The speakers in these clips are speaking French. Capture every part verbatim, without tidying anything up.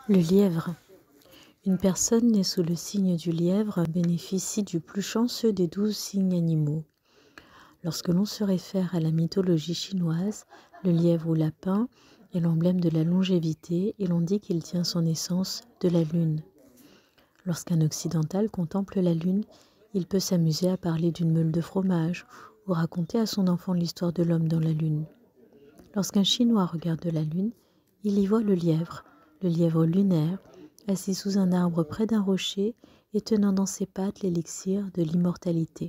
Le lièvre. Une personne née sous le signe du lièvre bénéficie du plus chanceux des douze signes animaux. Lorsque l'on se réfère à la mythologie chinoise, le lièvre ou lapin est l'emblème de la longévité et l'on dit qu'il tient son essence de la lune. Lorsqu'un occidental contemple la lune, il peut s'amuser à parler d'une meule de fromage ou raconter à son enfant l'histoire de l'homme dans la lune. Lorsqu'un Chinois regarde la lune, il y voit le lièvre, le lièvre lunaire, assis sous un arbre près d'un rocher et tenant dans ses pattes l'élixir de l'immortalité.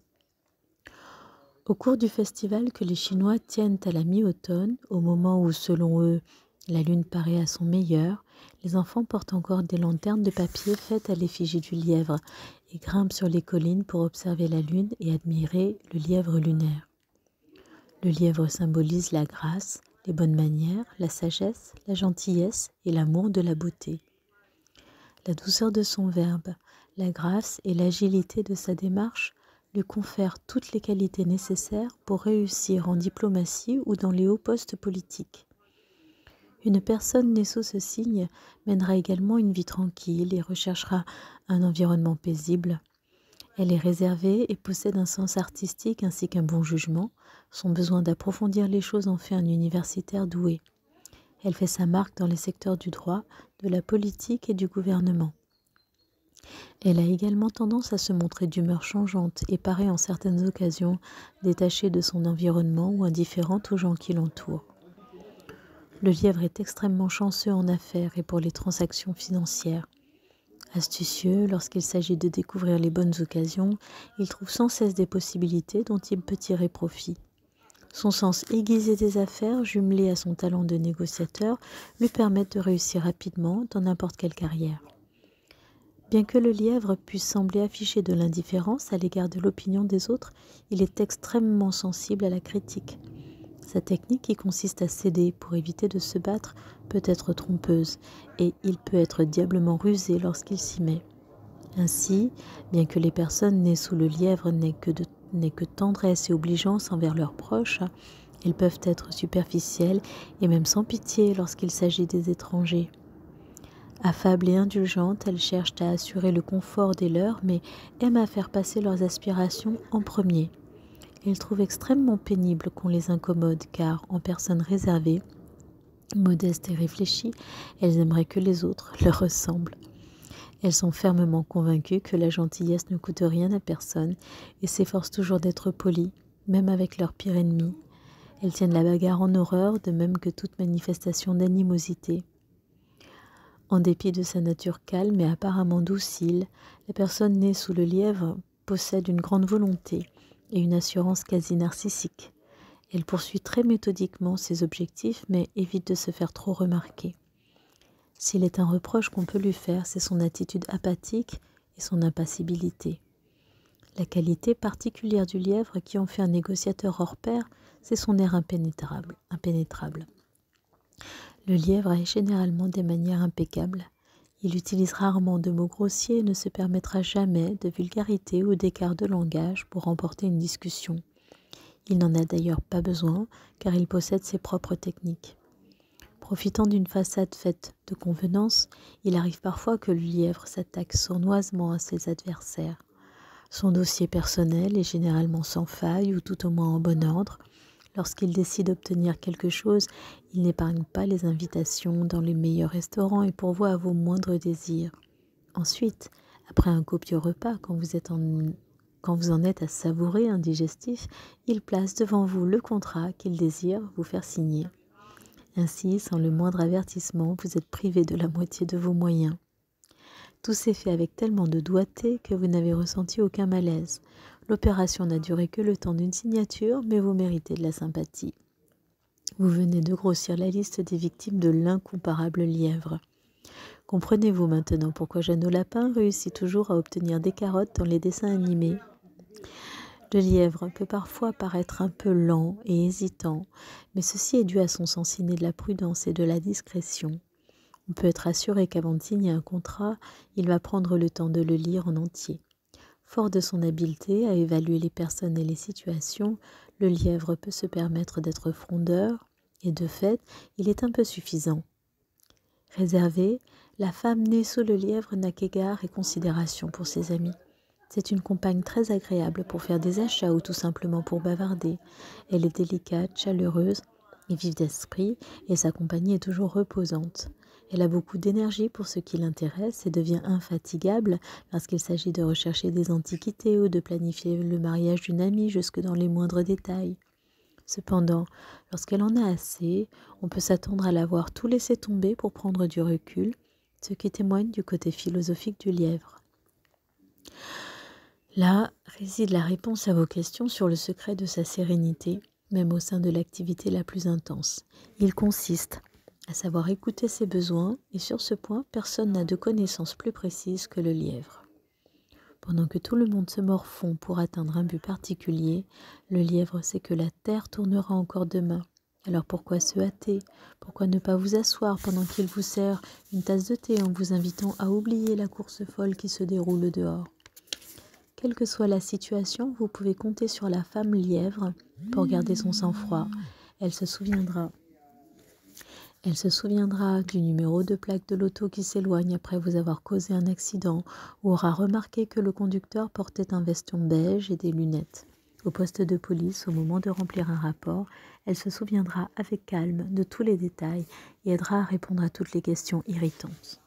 Au cours du festival que les Chinois tiennent à la mi-automne, au moment où, selon eux, la lune paraît à son meilleur, les enfants portent encore des lanternes de papier faites à l'effigie du lièvre et grimpent sur les collines pour observer la lune et admirer le lièvre lunaire. Le lièvre symbolise la grâce, les bonnes manières, la sagesse, la gentillesse et l'amour de la beauté. La douceur de son verbe, la grâce et l'agilité de sa démarche lui confèrent toutes les qualités nécessaires pour réussir en diplomatie ou dans les hauts postes politiques. Une personne née sous ce signe mènera également une vie tranquille et recherchera un environnement paisible. Elle est réservée et possède un sens artistique ainsi qu'un bon jugement. Son besoin d'approfondir les choses en fait un universitaire doué. Elle fait sa marque dans les secteurs du droit, de la politique et du gouvernement. Elle a également tendance à se montrer d'humeur changeante et paraît en certaines occasions détachée de son environnement ou indifférente aux gens qui l'entourent. Le lièvre est extrêmement chanceux en affaires et pour les transactions financières. Astucieux, lorsqu'il s'agit de découvrir les bonnes occasions, il trouve sans cesse des possibilités dont il peut tirer profit. Son sens aiguisé des affaires, jumelé à son talent de négociateur, lui permettent de réussir rapidement dans n'importe quelle carrière. Bien que le lièvre puisse sembler afficher de l'indifférence à l'égard de l'opinion des autres, il est extrêmement sensible à la critique. Sa technique, qui consiste à céder pour éviter de se battre, peut être trompeuse et il peut être diablement rusé lorsqu'il s'y met. Ainsi, bien que les personnes nées sous le lièvre n'aient que, de, n'aient que tendresse et obligeance envers leurs proches, elles peuvent être superficielles et même sans pitié lorsqu'il s'agit des étrangers. Affables et indulgentes, elles cherchent à assurer le confort des leurs, mais aiment à faire passer leurs aspirations en premier. Elles trouvent extrêmement pénible qu'on les incommode, car en personnes réservées, modestes et réfléchies, elles aimeraient que les autres leur ressemblent. Elles sont fermement convaincues que la gentillesse ne coûte rien à personne et s'efforcent toujours d'être polies, même avec leur pire ennemi. Elles tiennent la bagarre en horreur, de même que toute manifestation d'animosité. En dépit de sa nature calme et apparemment docile, la personne née sous le lièvre possède une grande volonté et une assurance quasi narcissique. Elle poursuit très méthodiquement ses objectifs, mais évite de se faire trop remarquer. S'il est un reproche qu'on peut lui faire, c'est son attitude apathique et son impassibilité. La qualité particulière du lièvre qui en fait un négociateur hors pair, c'est son air impénétrable. impénétrable. Le lièvre a généralement des manières impeccables. Il utilise rarement de mots grossiers et ne se permettra jamais de vulgarité ou d'écart de langage pour remporter une discussion. Il n'en a d'ailleurs pas besoin, car il possède ses propres techniques. Profitant d'une façade faite de convenance, il arrive parfois que le lièvre s'attaque sournoisement à ses adversaires. Son dossier personnel est généralement sans faille ou tout au moins en bon ordre. Lorsqu'il décide d'obtenir quelque chose, il n'épargne pas les invitations dans les meilleurs restaurants et pourvoit à vos moindres désirs. Ensuite, après un copieux repas, quand vous êtes en Quand vous en êtes à savourer un digestif, il place devant vous le contrat qu'il désire vous faire signer. Ainsi, sans le moindre avertissement, vous êtes privé de la moitié de vos moyens. Tout s'est fait avec tellement de doigté que vous n'avez ressenti aucun malaise. L'opération n'a duré que le temps d'une signature, mais vous méritez de la sympathie. Vous venez de grossir la liste des victimes de l'incomparable lièvre. Comprenez-vous maintenant pourquoi Jeannot Lapin réussit toujours à obtenir des carottes dans les dessins animés? Le lièvre peut parfois paraître un peu lent et hésitant, mais ceci est dû à son sens inné de la prudence et de la discrétion. On peut être assuré qu'avant de signer un contrat, il va prendre le temps de le lire en entier. Fort de son habileté à évaluer les personnes et les situations, le lièvre peut se permettre d'être frondeur, et de fait, il est un peu suffisant. Réservée, la femme née sous le lièvre n'a qu'égard et considération pour ses amis. C'est une compagne très agréable pour faire des achats ou tout simplement pour bavarder. Elle est délicate, chaleureuse et vive d'esprit, et sa compagnie est toujours reposante. Elle a beaucoup d'énergie pour ce qui l'intéresse et devient infatigable lorsqu'il s'agit de rechercher des antiquités ou de planifier le mariage d'une amie jusque dans les moindres détails. Cependant, lorsqu'elle en a assez, on peut s'attendre à la voir tout laisser tomber pour prendre du recul, ce qui témoigne du côté philosophique du lièvre. Là réside la réponse à vos questions sur le secret de sa sérénité, même au sein de l'activité la plus intense. Il consiste à savoir écouter ses besoins, et sur ce point, personne n'a de connaissances plus précises que le lièvre. Pendant que tout le monde se morfond pour atteindre un but particulier, le lièvre sait que la terre tournera encore demain. Alors pourquoi se hâter? Pourquoi ne pas vous asseoir pendant qu'il vous sert une tasse de thé en vous invitant à oublier la course folle qui se déroule dehors? Quelle que soit la situation, vous pouvez compter sur la femme lièvre pour garder son sang-froid. Elle se souviendra. Elle se souviendra du numéro de plaque de l'auto qui s'éloigne après vous avoir causé un accident, ou aura remarqué que le conducteur portait un veston beige et des lunettes. Au poste de police, au moment de remplir un rapport, elle se souviendra avec calme de tous les détails et aidera à répondre à toutes les questions irritantes.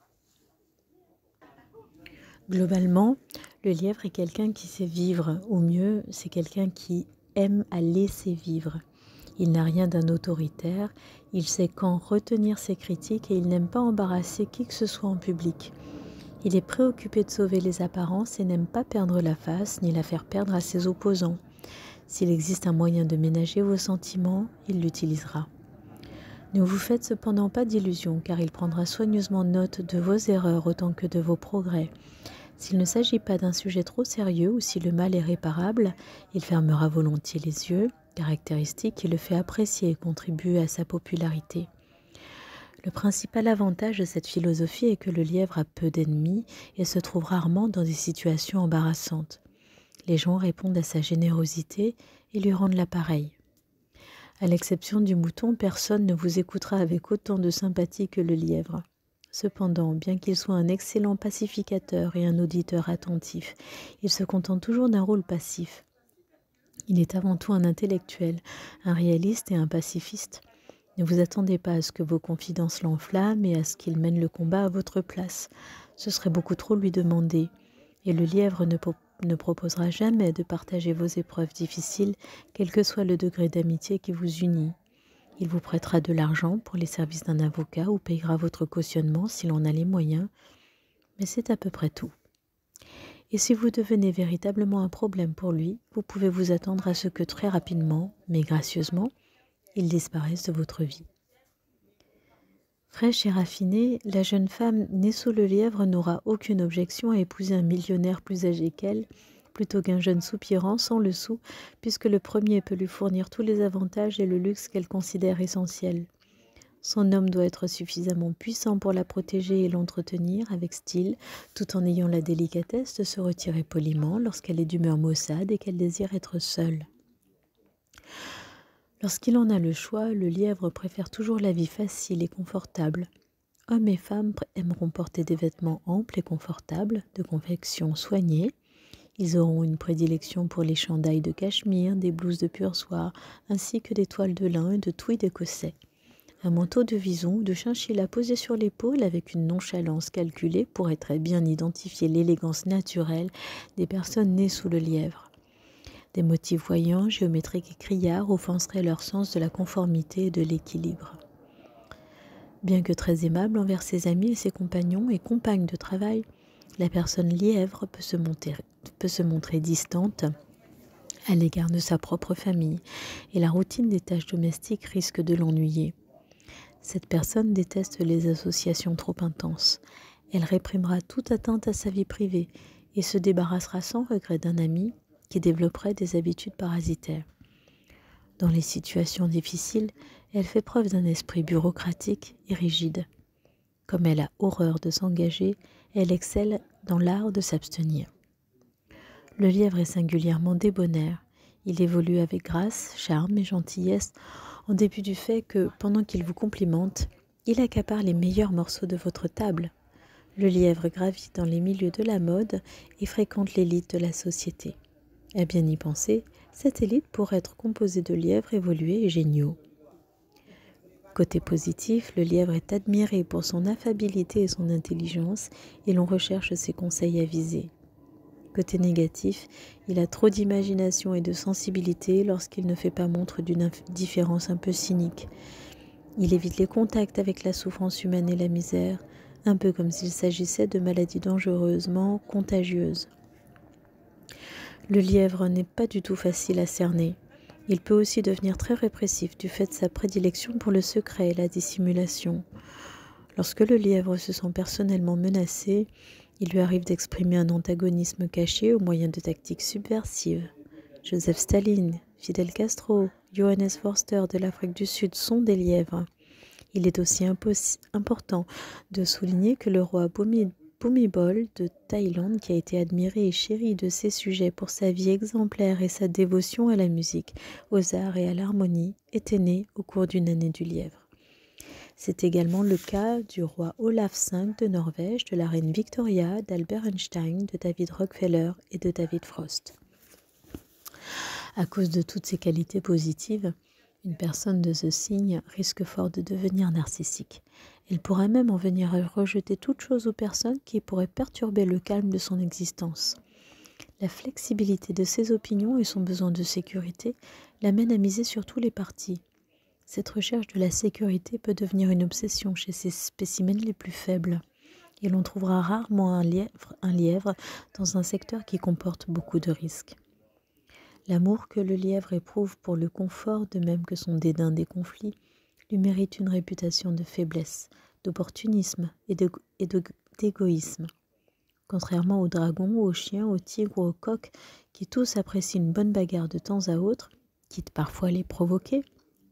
Globalement, le lièvre est quelqu'un qui sait vivre, ou mieux, c'est quelqu'un qui aime à laisser vivre. Il n'a rien d'un autoritaire, il sait quand retenir ses critiques et il n'aime pas embarrasser qui que ce soit en public. Il est préoccupé de sauver les apparences et n'aime pas perdre la face ni la faire perdre à ses opposants. S'il existe un moyen de ménager vos sentiments, il l'utilisera. Ne vous faites cependant pas d'illusions, car il prendra soigneusement note de vos erreurs autant que de vos progrès. S'il ne s'agit pas d'un sujet trop sérieux ou si le mal est réparable, il fermera volontiers les yeux, caractéristique qui le fait apprécier et contribue à sa popularité. Le principal avantage de cette philosophie est que le lièvre a peu d'ennemis et se trouve rarement dans des situations embarrassantes. Les gens répondent à sa générosité et lui rendent l'appareil. À l'exception du mouton, personne ne vous écoutera avec autant de sympathie que le lièvre. Cependant, bien qu'il soit un excellent pacificateur et un auditeur attentif, il se contente toujours d'un rôle passif. Il est avant tout un intellectuel, un réaliste et un pacifiste. Ne vous attendez pas à ce que vos confidences l'enflamment et à ce qu'il mène le combat à votre place. Ce serait beaucoup trop lui demander. Et le lièvre ne, ne proposera jamais de partager vos épreuves difficiles, quel que soit le degré d'amitié qui vous unit. Il vous prêtera de l'argent pour les services d'un avocat ou payera votre cautionnement s'il en a les moyens, mais c'est à peu près tout. Et si vous devenez véritablement un problème pour lui, vous pouvez vous attendre à ce que très rapidement, mais gracieusement, il disparaisse de votre vie. Fraîche et raffinée, la jeune femme née sous le lièvre n'aura aucune objection à épouser un millionnaire plus âgé qu'elle, plutôt qu'un jeune soupirant sans le sou, puisque le premier peut lui fournir tous les avantages et le luxe qu'elle considère essentiels. Son homme doit être suffisamment puissant pour la protéger et l'entretenir avec style, tout en ayant la délicatesse de se retirer poliment lorsqu'elle est d'humeur maussade et qu'elle désire être seule. Lorsqu'il en a le choix, le lièvre préfère toujours la vie facile et confortable. Hommes et femmes aimeront porter des vêtements amples et confortables, de confection soignée. Ils auront une prédilection pour les chandails de cachemire, des blouses de pur soie, ainsi que des toiles de lin et de tweed écossais. Un manteau de vison ou de chinchilla posé sur l'épaule avec une nonchalance calculée pourrait très bien identifier l'élégance naturelle des personnes nées sous le lièvre. Des motifs voyants, géométriques et criards offenseraient leur sens de la conformité et de l'équilibre. Bien que très aimable envers ses amis et ses compagnons et compagnes de travail, la personne lièvre peut se, monter, peut se montrer distante à l'égard de sa propre famille et la routine des tâches domestiques risque de l'ennuyer. Cette personne déteste les associations trop intenses. Elle réprimera toute atteinte à sa vie privée et se débarrassera sans regret d'un ami qui développerait des habitudes parasitaires. Dans les situations difficiles, elle fait preuve d'un esprit bureaucratique et rigide. Comme elle a horreur de s'engager, elle excelle dans l'art de s'abstenir. Le lièvre est singulièrement débonnaire. Il évolue avec grâce, charme et gentillesse, en dépit du fait que, pendant qu'il vous complimente, Il accapare les meilleurs morceaux de votre table. Le lièvre gravite dans les milieux de la mode et fréquente l'élite de la société. À bien y penser, cette élite pourrait être composée de lièvres évolués et géniaux. Côté positif, le lièvre est admiré pour son affabilité et son intelligence et l'on recherche ses conseils avisés. Côté négatif, il a trop d'imagination et de sensibilité lorsqu'il ne fait pas montre d'une indifférence un peu cynique. Il évite les contacts avec la souffrance humaine et la misère, un peu comme s'il s'agissait de maladies dangereusement contagieuses. Le lièvre n'est pas du tout facile à cerner. Il peut aussi devenir très répressif du fait de sa prédilection pour le secret et la dissimulation. Lorsque le lièvre se sent personnellement menacé, il lui arrive d'exprimer un antagonisme caché au moyen de tactiques subversives. Joseph Staline, Fidel Castro, Johannes Forster de l'Afrique du Sud sont des lièvres. Il est aussi important de souligner que le roi Bhumibol de Thaïlande, qui a été admiré et chéri de ses sujets pour sa vie exemplaire et sa dévotion à la musique, aux arts et à l'harmonie, était né au cours d'une année du lièvre. C'est également le cas du roi Olaf cinq de Norvège, de la reine Victoria, d'Albert Einstein, de David Rockefeller et de David Frost. À cause de toutes ces qualités positives, une personne de ce signe risque fort de devenir narcissique. Elle pourrait même en venir à rejeter toute chose ou personne qui pourrait perturber le calme de son existence. La flexibilité de ses opinions et son besoin de sécurité l'amènent à miser sur tous les partis. Cette recherche de la sécurité peut devenir une obsession chez ces spécimens les plus faibles. Et l'on trouvera rarement un lièvre, un lièvre dans un secteur qui comporte beaucoup de risques. L'amour que le lièvre éprouve pour le confort, de même que son dédain des conflits, lui mérite une réputation de faiblesse, d'opportunisme et d'égoïsme. Contrairement aux dragons, aux chiens, aux tigres ou aux coqs, qui tous apprécient une bonne bagarre de temps à autre, quitte parfois à les provoquer,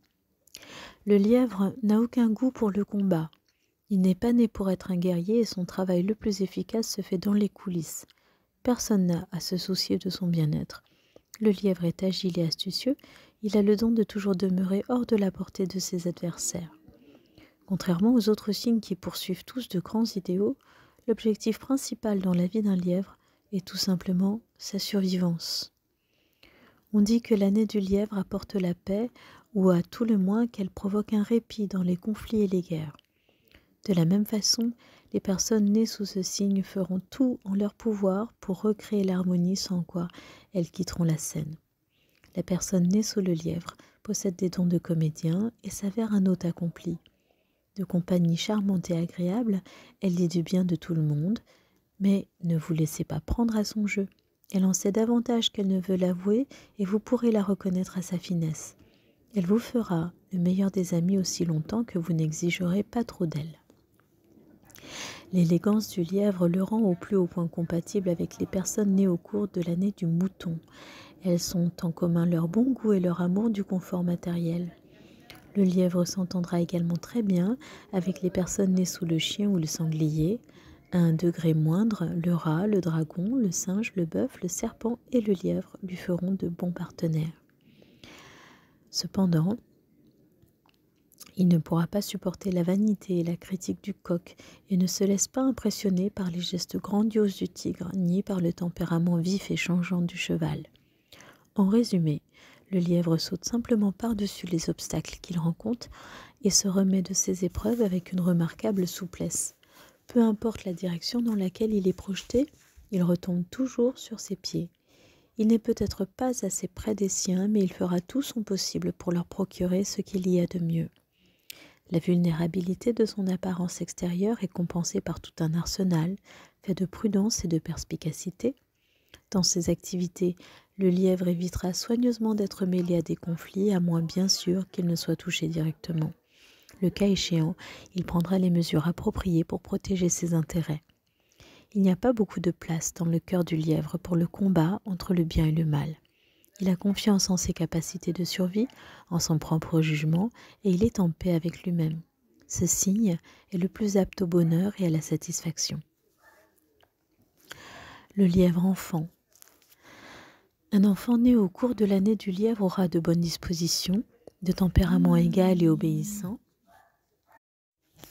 le lièvre n'a aucun goût pour le combat. Il n'est pas né pour être un guerrier et son travail le plus efficace se fait dans les coulisses. Personne n'a à se soucier de son bien-être. Le lièvre est agile et astucieux, il a le don de toujours demeurer hors de la portée de ses adversaires. Contrairement aux autres signes qui poursuivent tous de grands idéaux, l'objectif principal dans la vie d'un lièvre est tout simplement sa survivance. On dit que l'année du lièvre apporte la paix, ou à tout le moins qu'elle provoque un répit dans les conflits et les guerres. De la même façon, les personnes nées sous ce signe feront tout en leur pouvoir pour recréer l'harmonie sans quoi elles quitteront la scène. La personne née sous le lièvre possède des dons de comédien et s'avère un hôte accompli. De compagnie charmante et agréable, elle dit du bien de tout le monde, mais ne vous laissez pas prendre à son jeu. Elle en sait davantage qu'elle ne veut l'avouer et vous pourrez la reconnaître à sa finesse. Elle vous fera le meilleur des amis aussi longtemps que vous n'exigerez pas trop d'elle. L'élégance du lièvre le rend au plus haut point compatible avec les personnes nées au cours de l'année du mouton. Elles ont en commun leur bon goût et leur amour du confort matériel. Le lièvre s'entendra également très bien avec les personnes nées sous le chien ou le sanglier. À un degré moindre, le rat, le dragon, le singe, le bœuf, le serpent et le lièvre lui feront de bons partenaires. Cependant, il ne pourra pas supporter la vanité et la critique du coq et ne se laisse pas impressionner par les gestes grandioses du tigre ni par le tempérament vif et changeant du cheval. En résumé, le lièvre saute simplement par-dessus les obstacles qu'il rencontre et se remet de ses épreuves avec une remarquable souplesse. Peu importe la direction dans laquelle il est projeté, il retombe toujours sur ses pieds. Il n'est peut-être pas assez près des siens, mais il fera tout son possible pour leur procurer ce qu'il y a de mieux. La vulnérabilité de son apparence extérieure est compensée par tout un arsenal, fait de prudence et de perspicacité. Dans ses activités, le lièvre évitera soigneusement d'être mêlé à des conflits, à moins bien sûr qu'il ne soit touché directement. Le cas échéant, il prendra les mesures appropriées pour protéger ses intérêts. Il n'y a pas beaucoup de place dans le cœur du lièvre pour le combat entre le bien et le mal. Il a confiance en ses capacités de survie, en son propre jugement, et il est en paix avec lui-même. Ce signe est le plus apte au bonheur et à la satisfaction. Le lièvre enfant. Un enfant né au cours de l'année du lièvre aura de bonnes dispositions, de tempérament égal et obéissant.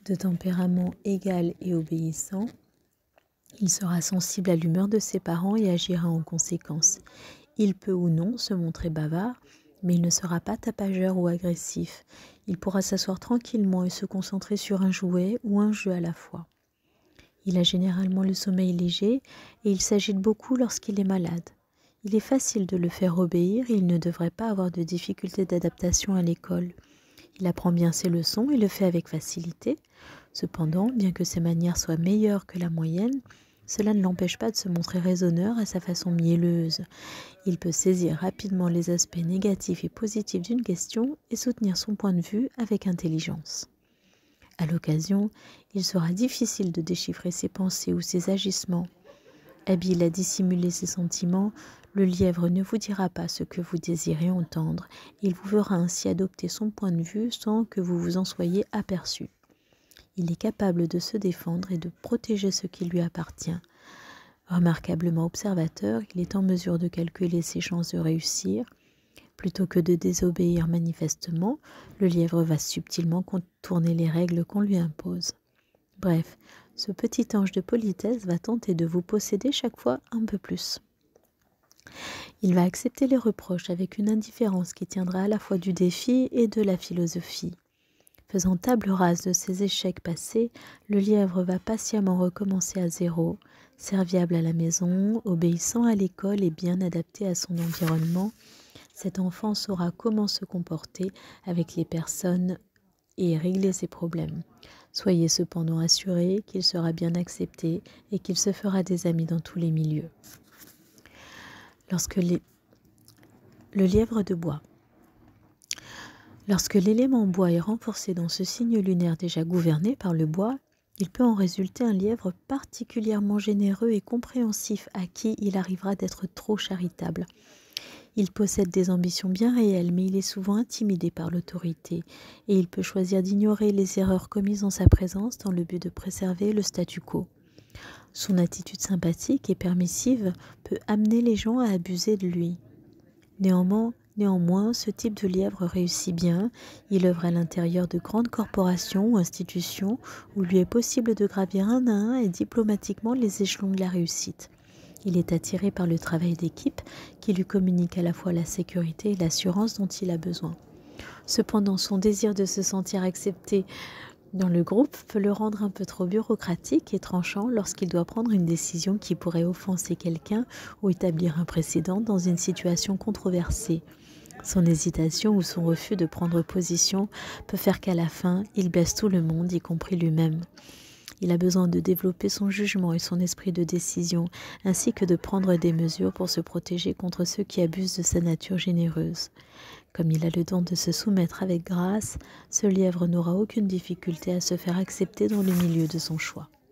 De tempérament égal et obéissant, il sera sensible à l'humeur de ses parents et agira en conséquence. Il peut ou non se montrer bavard, mais il ne sera pas tapageur ou agressif. Il pourra s'asseoir tranquillement et se concentrer sur un jouet ou un jeu à la fois. Il a généralement le sommeil léger et il s'agite beaucoup lorsqu'il est malade. Il est facile de le faire obéir et il ne devrait pas avoir de difficultés d'adaptation à l'école. Il apprend bien ses leçons et le fait avec facilité. Cependant, bien que ses manières soient meilleures que la moyenne, cela ne l'empêche pas de se montrer raisonneur à sa façon mielleuse. Il peut saisir rapidement les aspects négatifs et positifs d'une question et soutenir son point de vue avec intelligence. À l'occasion, il sera difficile de déchiffrer ses pensées ou ses agissements. Habile à dissimuler ses sentiments, le lièvre ne vous dira pas ce que vous désirez entendre. Il vous fera ainsi adopter son point de vue sans que vous vous en soyez aperçu. Il est capable de se défendre et de protéger ce qui lui appartient. Remarquablement observateur, il est en mesure de calculer ses chances de réussir. Plutôt que de désobéir manifestement, le lièvre va subtilement contourner les règles qu'on lui impose. Bref, ce petit ange de politesse va tenter de vous posséder chaque fois un peu plus. Il va accepter les reproches avec une indifférence qui tiendra à la fois du défi et de la philosophie. Faisant table rase de ses échecs passés, le lièvre va patiemment recommencer à zéro, serviable à la maison, obéissant à l'école et bien adapté à son environnement. Cet enfant saura comment se comporter avec les personnes et régler ses problèmes. Soyez cependant assurés qu'il sera bien accepté et qu'il se fera des amis dans tous les milieux. Lorsque les... Le lièvre de bois. Lorsque l'élément bois est renforcé dans ce signe lunaire déjà gouverné par le bois, il peut en résulter un lièvre particulièrement généreux et compréhensif à qui il arrivera d'être trop charitable. Il possède des ambitions bien réelles, mais il est souvent intimidé par l'autorité et il peut choisir d'ignorer les erreurs commises en sa présence dans le but de préserver le statu quo. Son attitude sympathique et permissive peut amener les gens à abuser de lui. Néanmoins, Néanmoins, ce type de lièvre réussit bien. Il œuvre à l'intérieur de grandes corporations ou institutions où lui est possible de gravir un à un et diplomatiquement les échelons de la réussite. Il est attiré par le travail d'équipe qui lui communique à la fois la sécurité et l'assurance dont il a besoin. Cependant, son désir de se sentir accepté dans le groupe peut le rendre un peu trop bureaucratique et tranchant lorsqu'il doit prendre une décision qui pourrait offenser quelqu'un ou établir un précédent dans une situation controversée. Son hésitation ou son refus de prendre position peut faire qu'à la fin, il blesse tout le monde, y compris lui-même. Il a besoin de développer son jugement et son esprit de décision, ainsi que de prendre des mesures pour se protéger contre ceux qui abusent de sa nature généreuse. Comme il a le don de se soumettre avec grâce, ce lièvre n'aura aucune difficulté à se faire accepter dans le milieu de son choix.